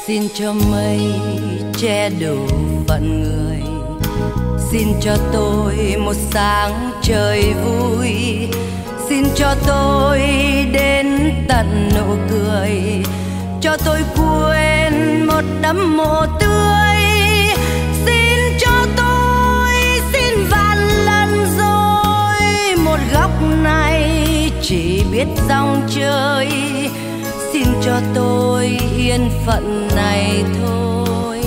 Xin cho mây che đủ phận người, xin cho tôi một sáng trời vui, xin cho tôi đến tận nụ cười, cho tôi quên một đẫm mồ tươi. Xin cho tôi, xin vạn lần rồi, một góc này chỉ biết dòng chơi. Xin cho tôi yên phận này thôi,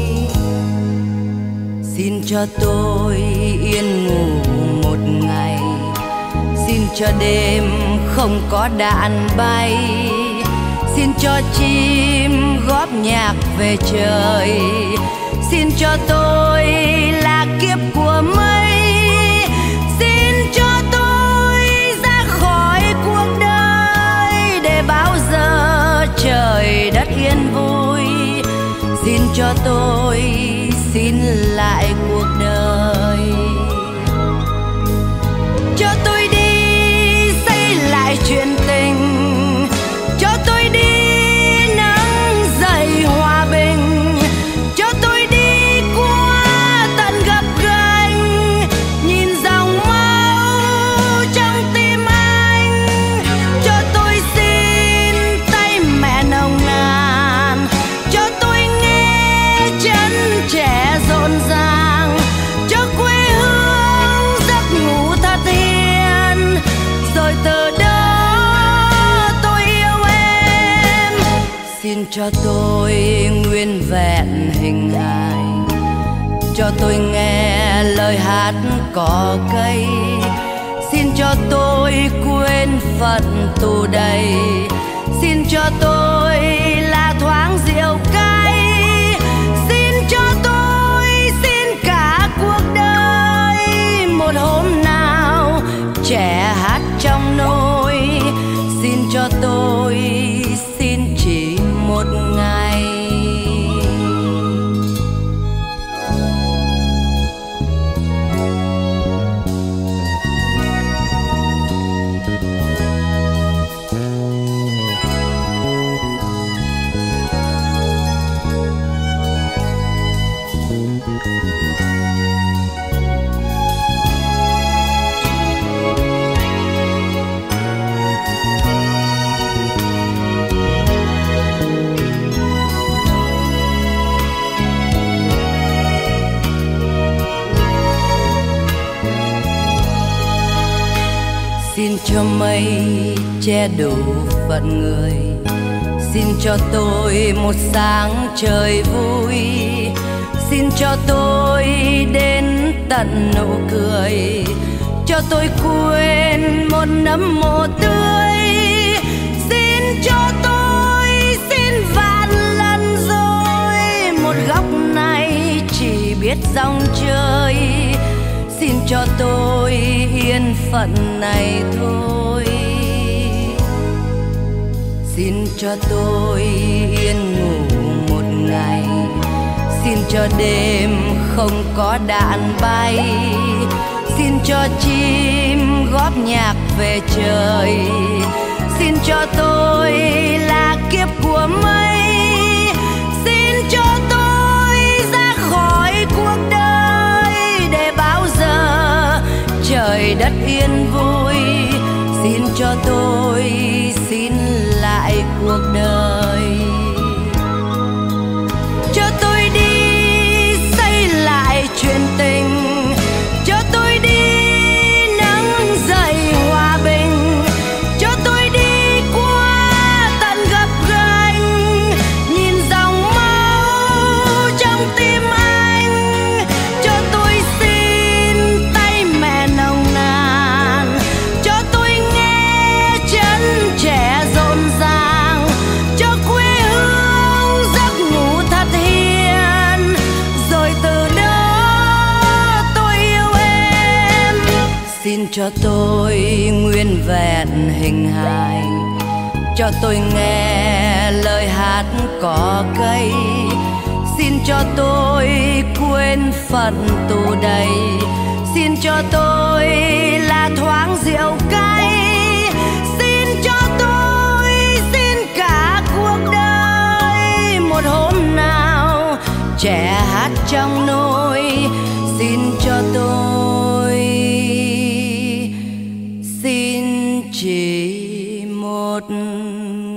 xin cho tôi yên ngủ một ngày, xin cho đêm không có đạn bay, xin cho chim góp nhạc về trời, xin cho tôi là kiếp của mây, xin cho tôi ra khỏi cuộc đời để bao giờ trời đất yên vui. Xin cho tôi xin lại cuộc đời, cho tôi đi xây lại chuyện tình, cho tôi đi nắng dậy hòa bình, cho tôi đi qua tận gập ghềnh, nhìn dòng máu trong tim anh, cho tôi xin tay mẹ nồng nàn, cho tôi nghe chân trẻ rộn ràng, cho quê hương giấc ngủ thật hiền, rồi từ đó tôi yêu em. Xin cho tôi nguyên vẹn hình hài, cho tôi nghe lời hát cỏ cây, xin cho tôi quên phận tù đầy, xin cho tôi là thoáng rượu cay, xin cho tôi xin cả cuộc đời. Một hôm nào trẻ hát trong nôi, xin cho tôi xin chỉ một ngày. Xin cho mây che đủ phận người, xin cho tôi một sáng trời vui, xin cho tôi đến tận nụ cười, cho tôi quên một nấm mồ tươi. Xin cho tôi, xin vạn lần rồi, một góc này chỉ biết dòng chơi. Xin cho tôi yên phận này thôi, xin cho tôi yên ngủ một ngày, xin cho đêm không có đạn bay, xin cho chim góp nhạc về trời, xin cho tôi là kiếp của mây, xin cho tôi ra khỏi cuộc đời để bao giờ trời đất yên vui. Xin cho tôi xin lại cuộc đời, cho tôi đi xây lại chuyện tình, cho tôi đi nắng dậy hòa bình, cho tôi đi qua tận gập ghềnh, nhìn dòng máu trong tim anh, cho tôi xin tay mẹ nồng nàn, cho tôi nghe chân trẻ rộn ràng, cho quê hương giấc ngủ thật hiền, rồi từ đó tôi yêu em. Xin cho tôi nguyên vẹn hình hài, cho tôi nghe lời hát cỏ cây, xin cho tôi quên phận tù đầy, xin cho tôi là thoáng rượu cay, xin cho tôi xin cả cuộc đời. Một hôm chỉ một